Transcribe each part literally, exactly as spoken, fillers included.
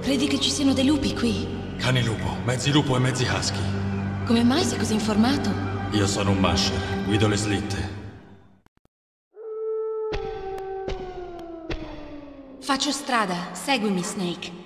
Credi che ci siano dei lupi qui? Cani lupo, mezzi lupo e mezzi husky. Come mai sei così informato? Io sono un masher, guido le slitte. Faccio strada, seguimi, Snake.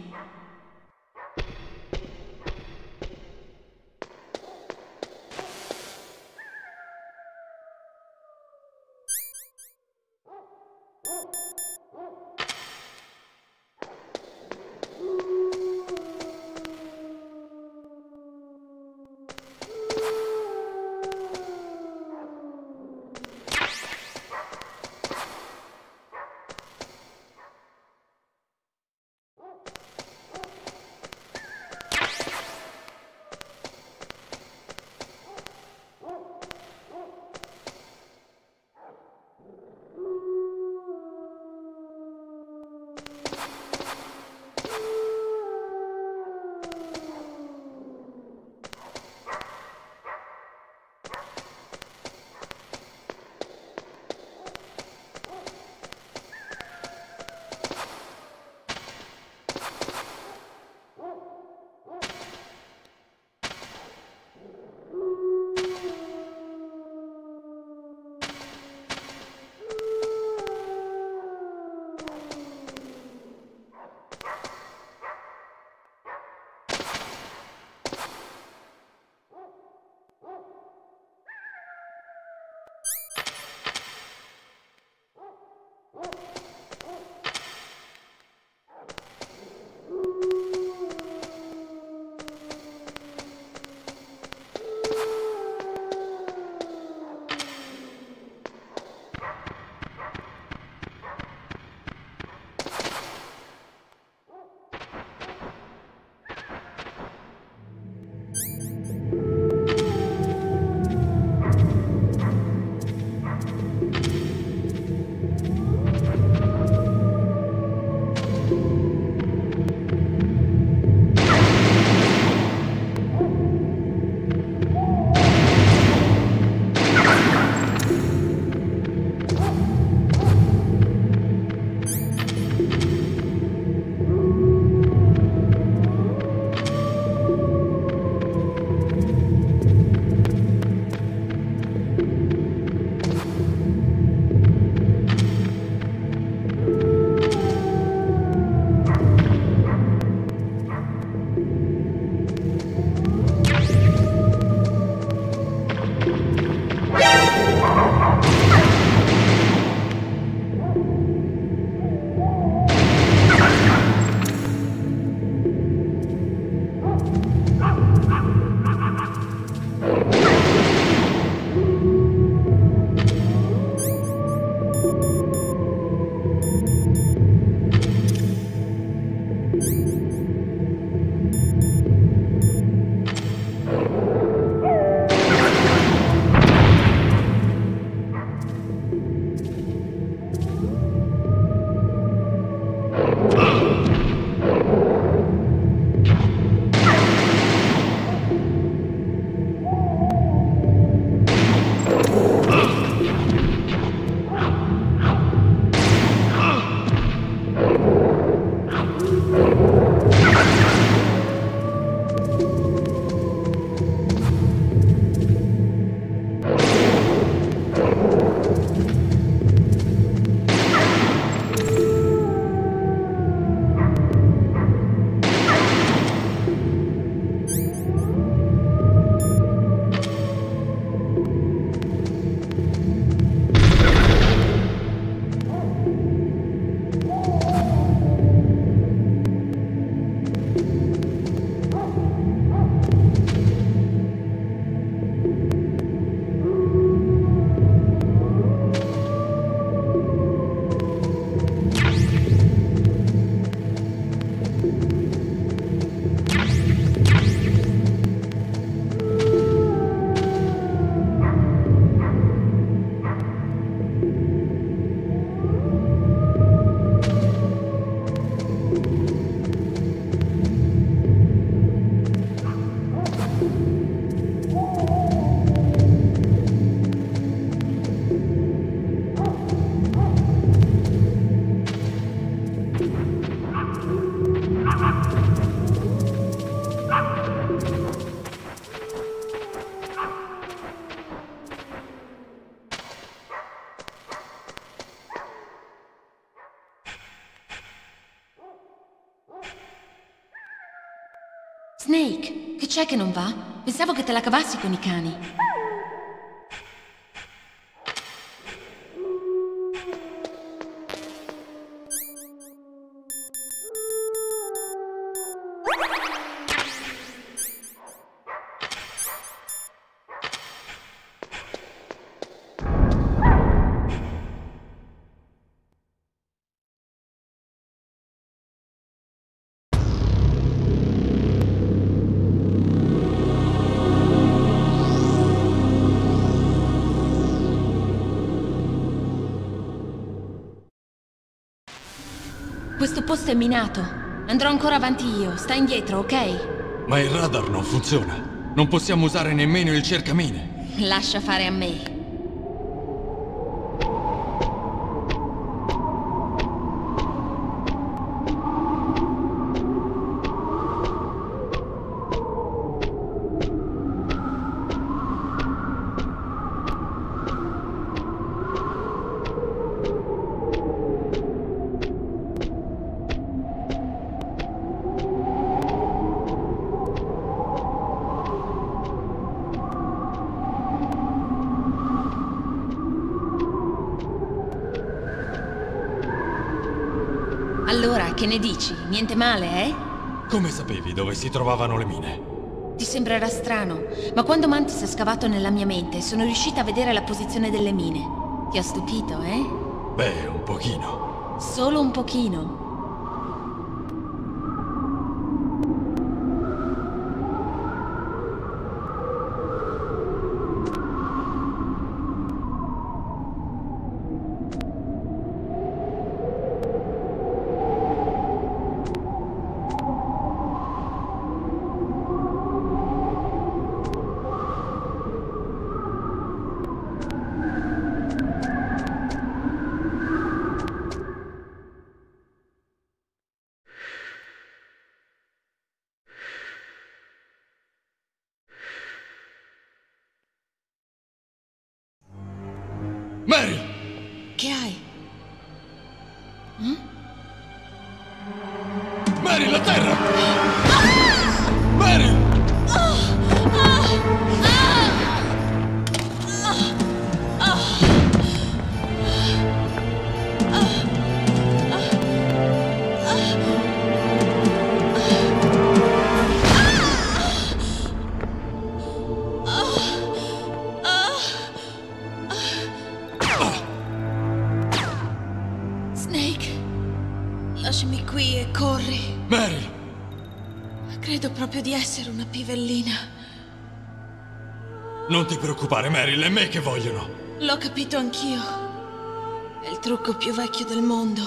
Snake, che c'è che non va? Pensavo che te la cavassi con i cani. Questo posto è minato. Andrò ancora avanti io. Sta indietro, ok? Ma il radar non funziona. Non possiamo usare nemmeno il cercamine. Lascia fare a me. Allora, che ne dici? Niente male, eh? Come sapevi dove si trovavano le mine? Ti sembrerà strano, ma quando Mantis ha scavato nella mia mente, sono riuscita a vedere la posizione delle mine. Ti ha stupito, eh? Beh, un pochino. Solo un pochino. Meryl! Che hai? Mm? Meryl, a terra! Meryl! Lasciami qui e corri. Meryl! Credo proprio di essere una pivellina. Non ti preoccupare, Meryl, è me che vogliono. L'ho capito anch'io. È il trucco più vecchio del mondo.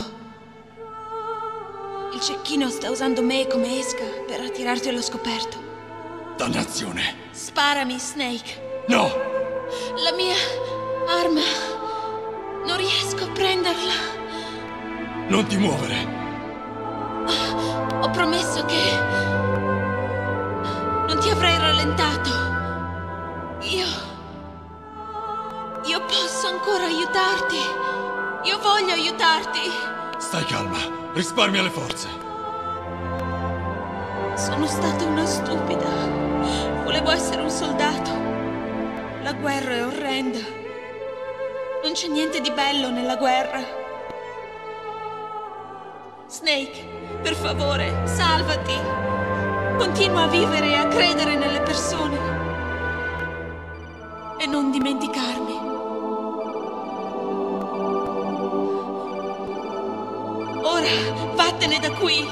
Il cecchino sta usando me come esca per attirarti allo scoperto. Dannazione! Sparami, Snake. No! La mia arma... non riesco a prenderla. Non ti muovere! Ho promesso che non ti avrei rallentato. Io... Io posso ancora aiutarti. Io voglio aiutarti. Stai calma, risparmia le forze. Sono stata una stupida. Volevo essere un soldato. La guerra è orrenda. Non c'è niente di bello nella guerra. Snake, per favore, salvati. Continua a vivere e a credere nelle persone. E non dimenticarmi. Ora, vattene da qui.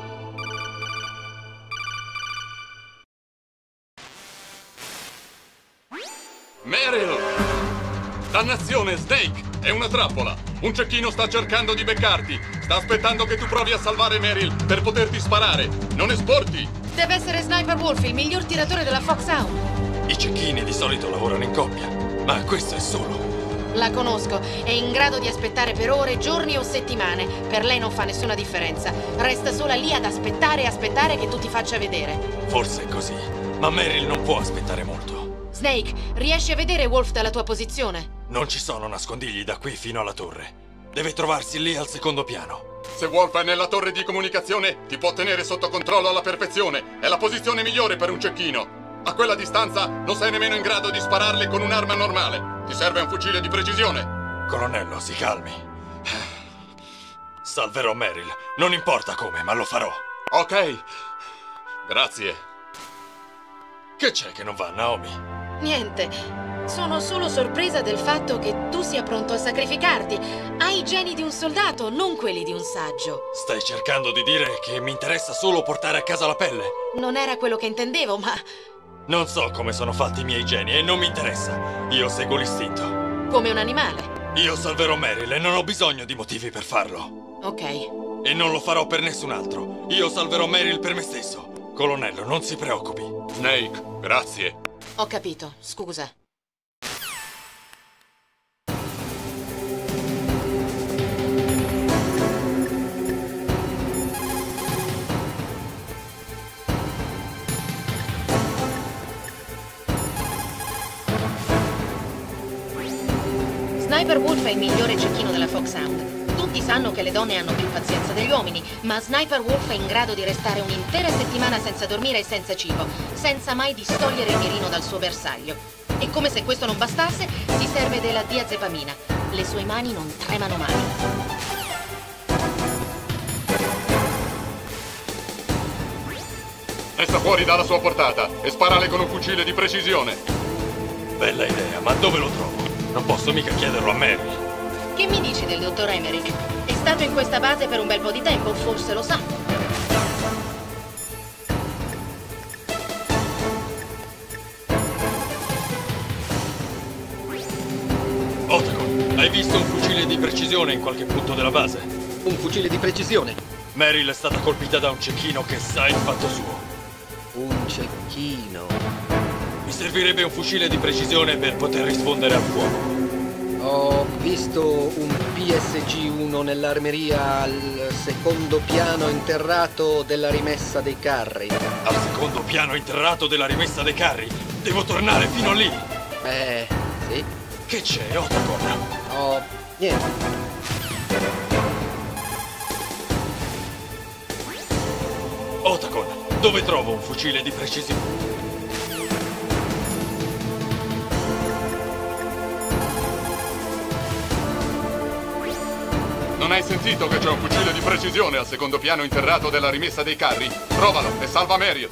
Meryl! Dannazione, Snake! È una trappola! Un cecchino sta cercando di beccarti! Sta aspettando che tu provi a salvare Meryl per poterti sparare! Non esporti! Deve essere Sniper Wolf, il miglior tiratore della Foxhound. I cecchini di solito lavorano in coppia, ma questo è solo. La conosco, è in grado di aspettare per ore, giorni o settimane. Per lei non fa nessuna differenza. Resta sola lì ad aspettare e aspettare che tu ti faccia vedere. Forse è così, ma Meryl non può aspettare molto. Snake, riesci a vedere Wolf dalla tua posizione? Non ci sono nascondigli da qui fino alla torre. Deve trovarsi lì al secondo piano. Se Wolf è nella torre di comunicazione, ti può tenere sotto controllo alla perfezione. È la posizione migliore per un cecchino. A quella distanza non sei nemmeno in grado di spararle con un'arma normale. Ti serve un fucile di precisione. Colonnello, si calmi. Salverò Meryl. Non importa come, ma lo farò. Ok. Grazie. Che c'è che non va, Naomi? Niente. Sono solo sorpresa del fatto che tu sia pronto a sacrificarti. Hai i geni di un soldato, non quelli di un saggio. Stai cercando di dire che mi interessa solo portare a casa la pelle? Non era quello che intendevo, ma... Non so come sono fatti i miei geni e non mi interessa. Io seguo l'istinto. come un animale. Io salverò Meryl e non ho bisogno di motivi per farlo. Ok. E non lo farò per nessun altro. Io salverò Meryl per me stesso. Colonnello, non si preoccupi. Snake, grazie. Ho capito, scusa. Sniper Wolf è il migliore cecchino della Foxhound. Tutti sanno che le donne hanno più pazienza degli uomini, ma Sniper Wolf è in grado di restare un'intera settimana senza dormire e senza cibo, senza mai distogliere il mirino dal suo bersaglio. E come se questo non bastasse, si serve della diazepamina. Le sue mani non tremano mai. Resta fuori dalla sua portata e sparale con un fucile di precisione. Bella idea, ma dove lo trovo? Non posso mica chiederlo a Mary. Che mi dici del dottor Emmerich? È stato in questa base per un bel po' di tempo, forse lo sa. Otacon, hai visto un fucile di precisione in qualche punto della base? Un fucile di precisione? Meryl è stata colpita da un cecchino che sa il fatto suo. Un cecchino. Mi servirebbe un fucile di precisione per poter rispondere al fuoco. Ho visto un P S G uno nell'armeria al secondo piano interrato della rimessa dei carri. Al secondo piano interrato della rimessa dei carri? Devo tornare fino lì! Eh, sì. Che c'è, Otacon? Oh, niente. Otacon, dove trovo un fucile di precisione? Non hai sentito che c'è un fucile di precisione al secondo piano interrato della rimessa dei carri? Trovalo e salva Meryl.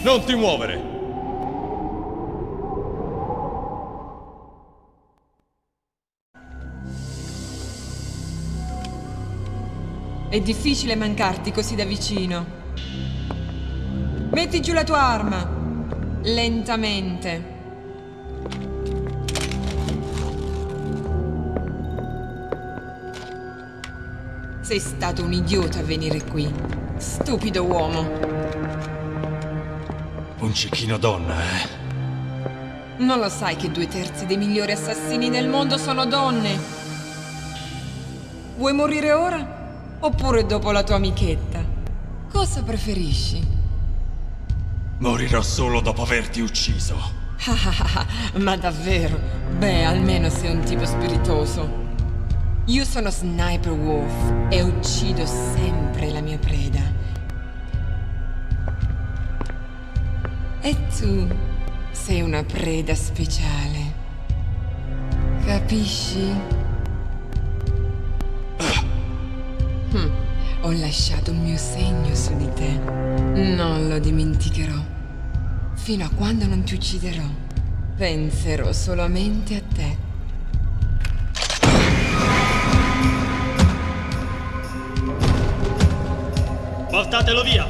Non ti muovere! È difficile mancarti così da vicino. Metti giù la tua arma. Lentamente. Sei stato un idiota a venire qui. Stupido uomo. Un cecchino donna, eh? Non lo sai che due terzi dei migliori assassini del mondo sono donne? Vuoi morire ora? Oppure dopo la tua amichetta? Cosa preferisci? Morirò solo dopo averti ucciso. Ma davvero? Beh, almeno sei un tipo spiritoso. Io sono Sniper Wolf e uccido sempre la mia preda. E tu sei una preda speciale. Capisci? Hm, ho lasciato il mio segno su di te. Non lo dimenticherò. Fino a quando non ti ucciderò. Penserò solamente a te. Portatelo via!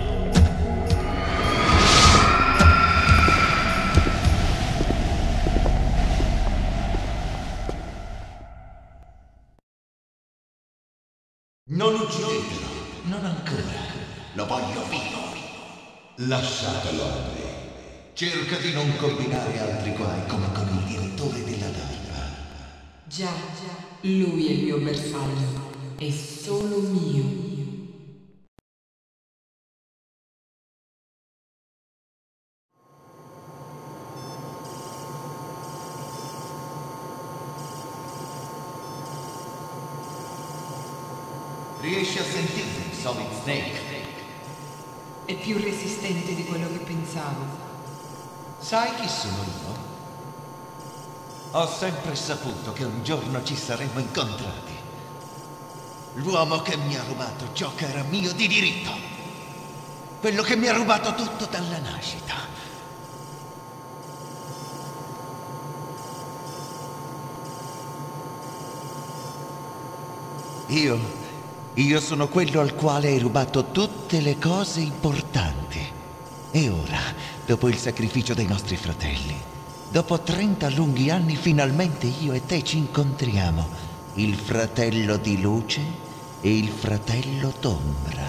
Non uccidetelo, non ancora. Lo voglio vivo. Lasciatelo a me. Cerca di non combinare altri guai come con il direttore della darpa. Già, lui è il mio bersaglio. È solo mio. Riesci a sentirmi, Solid Snake? È più resistente di quello che pensavo. Sai chi sono io? Ho sempre saputo che un giorno ci saremmo incontrati. L'uomo che mi ha rubato ciò che era mio di diritto. Quello che mi ha rubato tutto dalla nascita. Io... Io sono quello al quale hai rubato tutte le cose importanti. E ora, dopo il sacrificio dei nostri fratelli, dopo trenta lunghi anni, finalmente io e te ci incontriamo. Il fratello di luce e il fratello d'ombra.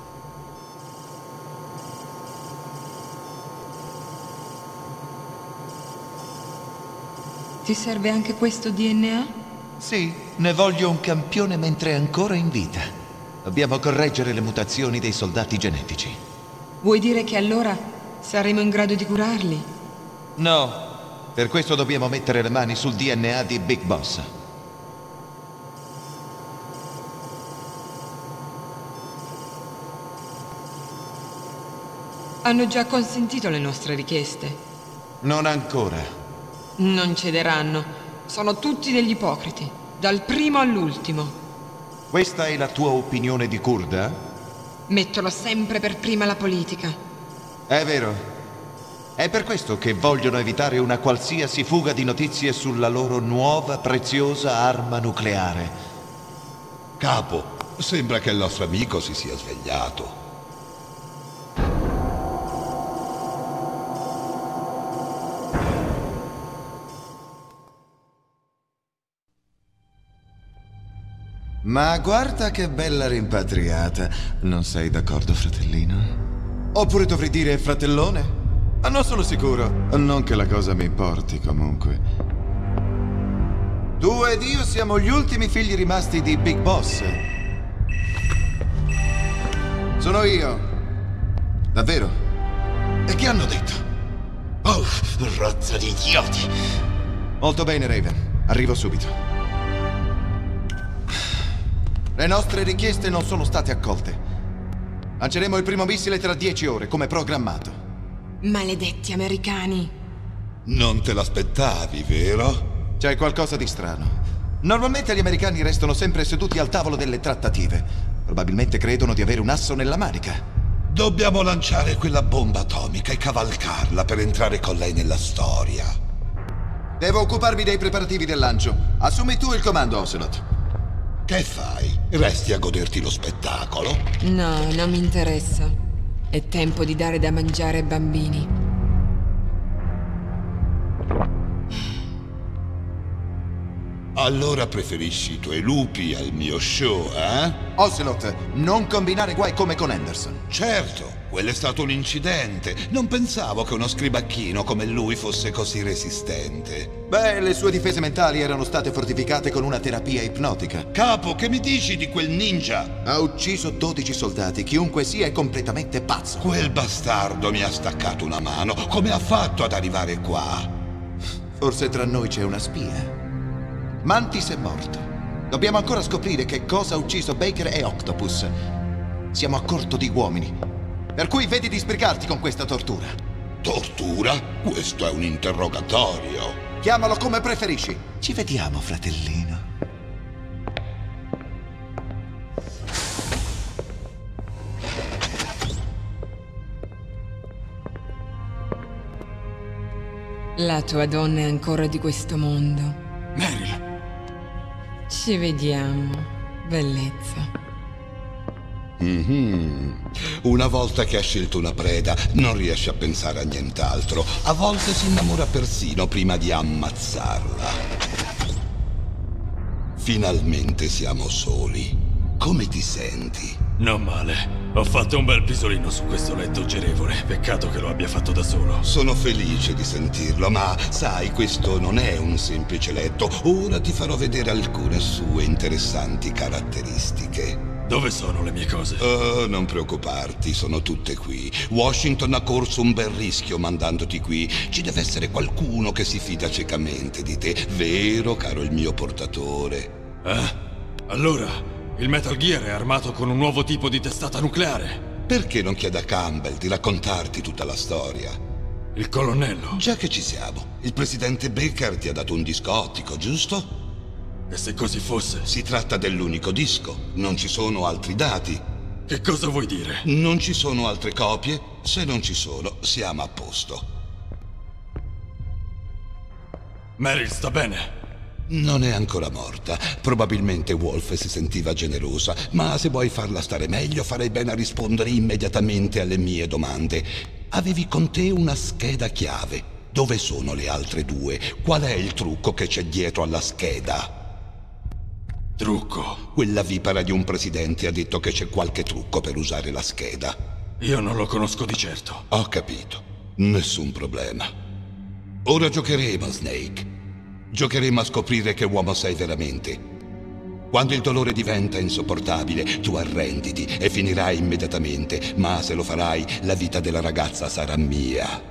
Ti serve anche questo D N A? Sì, ne voglio un campione mentre è ancora in vita. Dobbiamo correggere le mutazioni dei soldati genetici. Vuoi dire che allora saremo in grado di curarli? No, per questo dobbiamo mettere le mani sul D N A di Big Boss. Hanno già consentito le nostre richieste. Non ancora. Non cederanno. Sono tutti degli ipocriti, dal primo all'ultimo. Questa è la tua opinione di Kurda? Mettono sempre per prima la politica. È vero. È per questo che vogliono evitare una qualsiasi fuga di notizie sulla loro nuova preziosa arma nucleare. Capo, sembra che il nostro amico si sia svegliato. Ma guarda che bella rimpatriata. Non sei d'accordo, fratellino? Oppure dovrei dire fratellone? Ma non sono sicuro. Non che la cosa mi importi, comunque. Tu ed io siamo gli ultimi figli rimasti di Big Boss. Sono io. Davvero? E che hanno detto? Oh, razza di idioti! Molto bene, Raven. Arrivo subito. Le nostre richieste non sono state accolte. Lanceremo il primo missile tra dieci ore, come programmato. Maledetti americani. Non te l'aspettavi, vero? C'è qualcosa di strano. Normalmente gli americani restano sempre seduti al tavolo delle trattative. Probabilmente credono di avere un asso nella manica. Dobbiamo lanciare quella bomba atomica e cavalcarla per entrare con lei nella storia. Devo occuparmi dei preparativi del lancio. Assumi tu il comando, Ocelot. Che fai? Resti a goderti lo spettacolo? No, non mi interessa. È tempo di dare da mangiare ai bambini. Allora preferisci i tuoi lupi al mio show, eh? Ocelot, non combinare guai come con Henderson. Certo, quello è stato un incidente. Non pensavo che uno scribacchino come lui fosse così resistente. Beh, le sue difese mentali erano state fortificate con una terapia ipnotica. Capo, che mi dici di quel ninja? Ha ucciso dodici soldati, chiunque sia è completamente pazzo. Quel bastardo mi ha staccato una mano. Come ha fatto ad arrivare qua? Forse tra noi c'è una spia. Mantis è morto. Dobbiamo ancora scoprire che cosa ha ucciso Baker e Octopus. Siamo a corto di uomini. Per cui vedi di sbrigarti con questa tortura. Tortura? Questo è un interrogatorio. Chiamalo come preferisci. Ci vediamo, fratellino. La tua donna è ancora di questo mondo. Meryl! Ci vediamo, bellezza. Mm-hmm. Una volta che ha scelto una preda, non riesce a pensare a nient'altro. A volte si innamora persino prima di ammazzarla. Finalmente siamo soli. Come ti senti? Non male. Ho fatto un bel pisolino su questo letto girevole. Peccato che lo abbia fatto da solo. Sono felice di sentirlo, ma sai, questo non è un semplice letto. Ora ti farò vedere alcune sue interessanti caratteristiche. Dove sono le mie cose? Oh, non preoccuparti, sono tutte qui. Washington ha corso un bel rischio mandandoti qui. Ci deve essere qualcuno che si fida ciecamente di te, vero, caro il mio portatore? Eh? Allora, il Metal Gear è armato con un nuovo tipo di testata nucleare. Perché non chieda a Campbell di raccontarti tutta la storia? Il colonnello? Già che ci siamo, il presidente Baker ti ha dato un disco ottico, giusto? E se così fosse? Si tratta dell'unico disco, non ci sono altri dati. Che cosa vuoi dire? Non ci sono altre copie? Se non ci sono, siamo a posto. Meryl sta bene? Non è ancora morta. Probabilmente Wolf si sentiva generosa, ma se vuoi farla stare meglio, farei bene a rispondere immediatamente alle mie domande. Avevi con te una scheda chiave. Dove sono le altre due? Qual è il trucco che c'è dietro alla scheda? Trucco? Quella vipera di un presidente ha detto che c'è qualche trucco per usare la scheda. Io non lo conosco di certo. Ho capito. Nessun problema. Ora giocheremo, Snake. Giocheremo a scoprire che uomo sei veramente. Quando il dolore diventa insopportabile, tu arrenditi e finirai immediatamente, ma se lo farai, la vita della ragazza sarà mia.